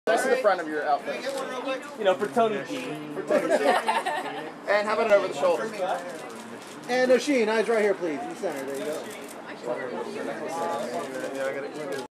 Nice to the front of your outfit. You know, for Tony G. For Tony G. And how about an over the shoulder? And Nosheen, eyes right here, please. In the center. There you go.